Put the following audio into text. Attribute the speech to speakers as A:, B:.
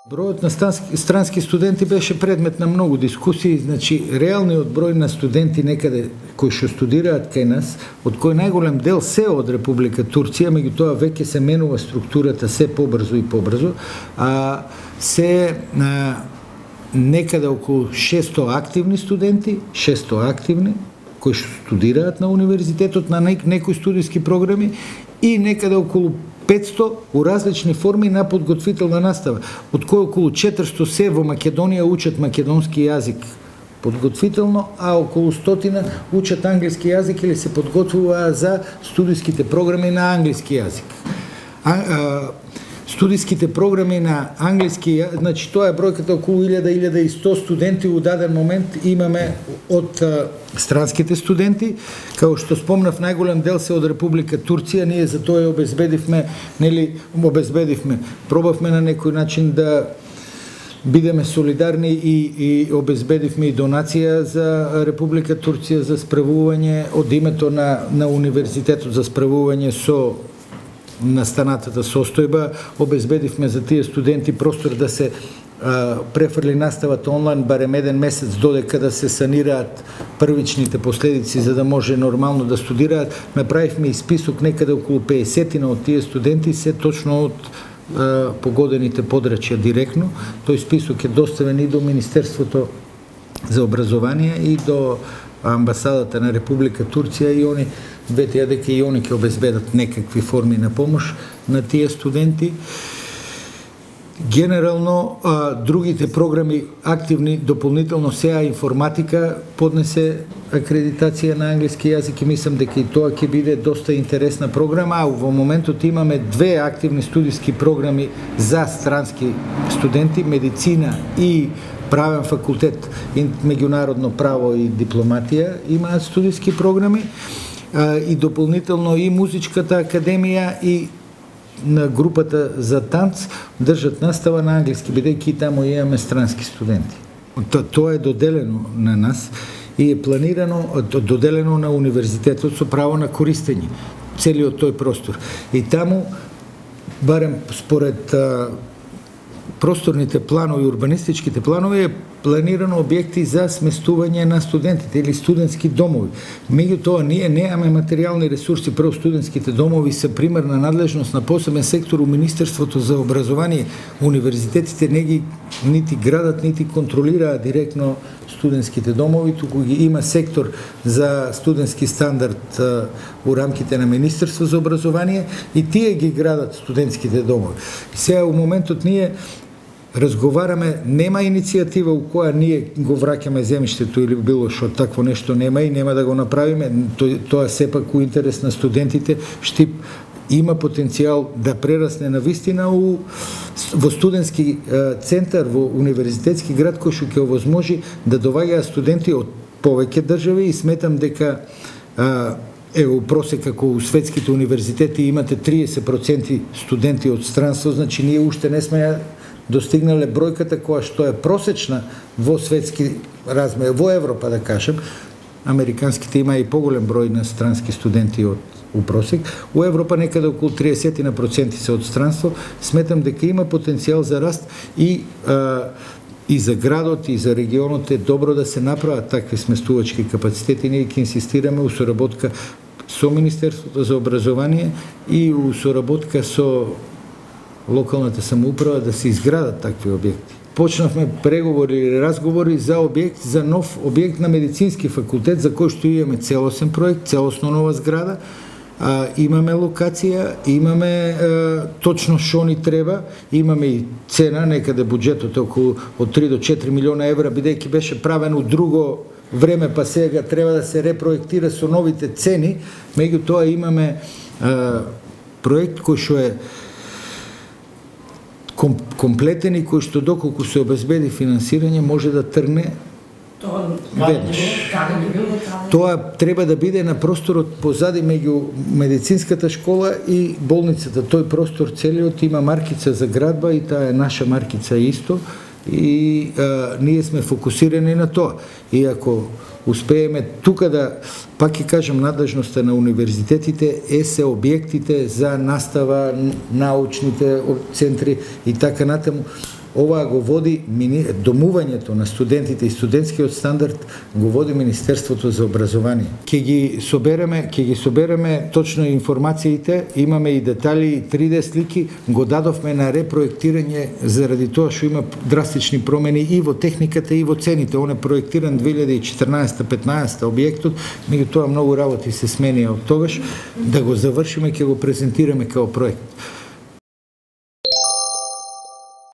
A: Бројот на странски студенти беше предмет на многу дискусии, значи реалниот број на студенти некаде кои што студираат кај нас, од кој најголем дел се од Република Турција, меѓутоа веќе се менува структурата се побрзо и побрзо, а се некаде околу 600 активни студенти, 600 активни кои што студираат на универзитетот на некои студиски програми и некаде околу 500 у различни форми на подготвителна настава, од кои околу 400 се во Македонија учат македонски јазик подготвително, а околу 100 учат англиски јазик или се подготвуваат за студиските програми на англиски јазик. Студиските програми на англиски, значи тоа е бројката околу 1000-1100 студенти у даден момент имаме од странските студенти. Као што спомнав, најголем дел се од Република Турција, ние за тоа обезбедивме, пробавме на некој начин да бидеме солидарни и обезбедивме и донација за Република Турција за справување од името на универзитетот за справување со настанатата состојба, обезбедивме за тие студенти простор да се префрли наставата онлайн барем еден месец додека да се санираат првичните последици за да може нормално да студираат. Направивме и список некаде околу 50 од тие студенти се точно од погодените подрачја директно. Тој список е доставен и до Министерството за образование и до амбасадата на Република Турција и они ветија дека и они ќе обезбедат некакви форми на помош на тие студенти. Генерално, другите програми активни дополнително сеа информатика поднесе акредитација на англиски јазик и мислам дека и тоа ќе биде доста интересна програма, а во моментот имаме две активни студиски програми за странски студенти, медицина и правен факултет, меѓународно право и дипломатија имаат студиски програми и дополнително и музичката академија и на групата за танц држат настава на англиски, бидејќи таму имаме странски студенти. Тоа е доделено на нас и е планирано, доделено на универзитетот со право на користење, целиот тој простор. И таму, барем според просторните планови, урбанистичките планови, е планирано објекти за сместување на студентите или студентски домови. Меѓутоа, ние немаме материјални ресурси, прво студентските домови се примарна надлежност на посебен сектор у Министерството за образование. Универзитетите не ги нити градат, нити контролираат директно студентските домови, туку ги има сектор за студентски стандард у рамките на Министерство за образование и тие ги градат студентските домови. Сега у моментот ние разговараме, нема иницијатива у која ние го враќаме земјиштето или било што такво нешто нема и нема да го направиме. Тоа сепак у интерес на студентите. Штип има потенцијал да прерасне на вистина во студентски центар, во универзитетски град кој што ќе овозможи да доваѓаат студенти од повеќе држави и сметам дека у просек како у светските универзитети имате 30% студенти од странство, значи ние уште не сме достигнале бројката која што е просечна во светски размер, во Европа да кажем. Американските има и поголем број на странски студенти у просек. У Европа некаде околу 30% се од странство. Сметам дека има потенцијал за раст и за градот и за регионот е добро да се направат такви сместувачки капацитети. Ние ќе инсистираме у соработка со Министерството за образование и у соработка со локалната самоуправа да се изградат такви објекти. Почнавме преговори или разговори за објект, за нов објект на медицински факултет, за кој што имаме целосен проект, целосно нова зграда, имаме локација, имаме точно што ни треба, имаме и цена, некаде буџетот е околу од 3 до 4 милиона евра, бидејќи беше правен у друго време, па сега треба да се репроектира со новите цени, меѓутоа имаме проект кој што е комплетен и кој што доколку се обезбеди финансирање може да тргне веднаш. Тоа треба да биде на просторот позади меѓу медицинската школа и болницата. Тој простор целиот има маркица за градба и таа е наша маркица исто и ние сме фокусирани на тоа. И ако успееме тука да, пак ќе кажам, надлежноста на универзитетите се објектите за настава, научните центри и така натаму. Оваа го води домувањето на студентите и студентскиот стандард го води Министерството за образование. Ќе ги собереме точно информациите, имаме и детали и 3D слики, го дадовме на репроектирање заради тоа што има драстични промени и во техниката и во цените. Он е проектиран 2014-15 објектот, меѓутоа многу работи се сменија од тогаш. Да го завршиме, ќе го презентираме као проект.